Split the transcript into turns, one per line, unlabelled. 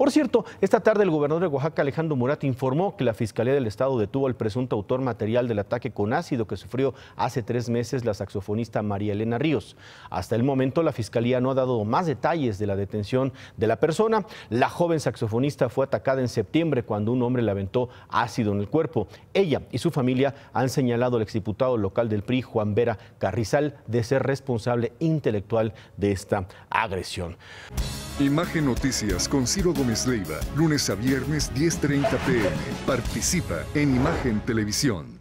Por cierto, esta tarde el gobernador de Oaxaca, Alejandro Murat, informó que la Fiscalía del Estado detuvo al presunto autor material del ataque con ácido que sufrió hace 3 meses la saxofonista María Elena Ríos. Hasta el momento, la Fiscalía no ha dado más detalles de la detención de la persona. La joven saxofonista fue atacada en septiembre cuando un hombre le aventó ácido en el cuerpo. Ella y su familia han señalado al exdiputado local del PRI, Juan Vera Carrizal, de ser responsable intelectual de esta agresión.
Imagen Noticias con Ciro Gómez Leiva, lunes a viernes 10:30 p.m. Participa en Imagen Televisión.